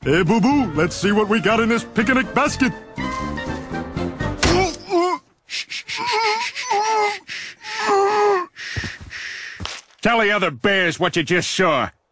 Hey, Boo-Boo, let's see what we got in this picnic basket. Tell the other bears what you just saw.